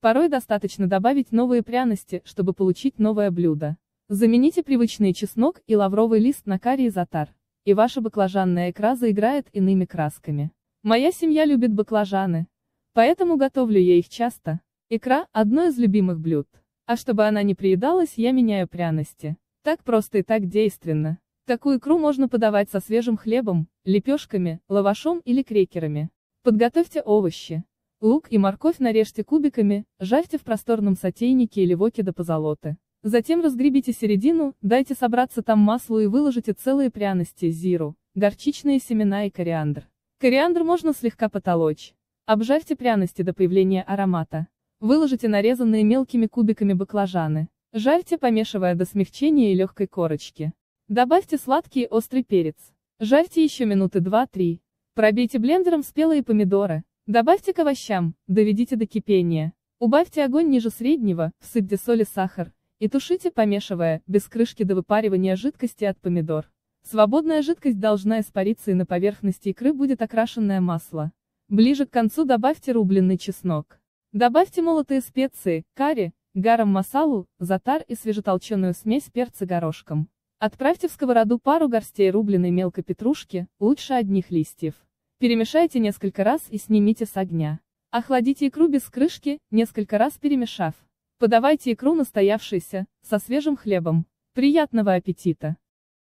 Порой достаточно добавить новые пряности, чтобы получить новое блюдо. Замените привычный чеснок и лавровый лист на карри и затар, и ваша баклажанная икра заиграет иными красками. Моя семья любит баклажаны, поэтому готовлю я их часто. Икра – одно из любимых блюд. А чтобы она не приедалась, я меняю пряности. Так просто и так действенно. Такую икру можно подавать со свежим хлебом, лепешками, лавашом или крекерами. Подготовьте овощи. Лук и морковь нарежьте кубиками, жарьте в просторном сотейнике или воке до позолоты. Затем разгребите середину, дайте собраться там маслу и выложите целые пряности, зиру, горчичные семена и кориандр. Кориандр можно слегка потолочь. Обжарьте пряности до появления аромата. Выложите нарезанные мелкими кубиками баклажаны. Жарьте, помешивая до смягчения и легкой корочки. Добавьте сладкий и острый перец. Жарьте еще минуты 2-3. Пробейте блендером спелые помидоры. Добавьте к овощам, доведите до кипения. Убавьте огонь ниже среднего, всыпьте соль и сахар. И тушите, помешивая, без крышки до выпаривания жидкости от помидор. Свободная жидкость должна испариться и на поверхности икры будет окрашенное масло. Ближе к концу добавьте рубленый чеснок. Добавьте молотые специи, карри, гарам-масалу, затар и свежетолченую смесь перца горошком. Отправьте в сковороду пару горстей рубленой мелко петрушки, лучше одних листьев. Перемешайте несколько раз и снимите с огня. Охладите икру без крышки, несколько раз перемешав. Подавайте икру настоявшейся, со свежим хлебом. Приятного аппетита!